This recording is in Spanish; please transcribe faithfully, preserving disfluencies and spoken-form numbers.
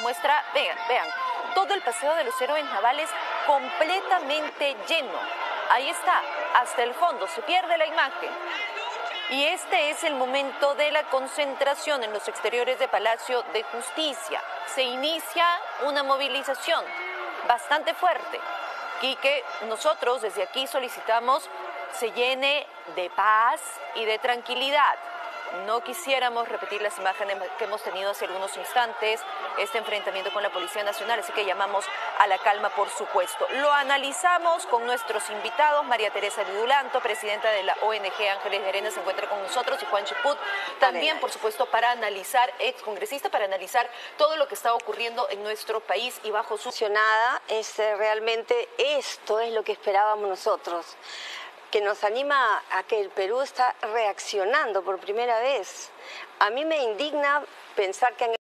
muestra, vean, vean, todo el Paseo de los Héroes Navales completamente lleno. Ahí está, hasta el fondo, se pierde la imagen. Y este es el momento de la concentración en los exteriores de Palacio de Justicia. Se inicia una movilización bastante fuerte y que nosotros desde aquí solicitamos se llene de paz y de tranquilidad. No quisiéramos repetir las imágenes que hemos tenido hace algunos instantes, este enfrentamiento con la Policía Nacional, así que llamamos a la calma, por supuesto. Lo analizamos con nuestros invitados. María Teresa Vidulanto, presidenta de la O N G Ángeles de Arena, se encuentra con nosotros, y Juan Cheput, también, por supuesto, para analizar, ex congresista, para analizar todo lo que está ocurriendo en nuestro país y bajo su... Es realmente esto es lo que esperábamos nosotros, que nos anima a que el Perú está reaccionando por primera vez. A mí me indigna pensar que han